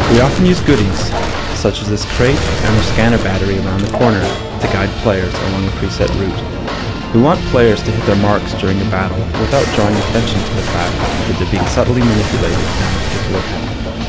We often use goodies, such as this crate and the scanner battery around the corner, to guide players along a preset route. We want players to hit their marks during a battle without drawing attention to the fact that they're being subtly manipulated in a particular path.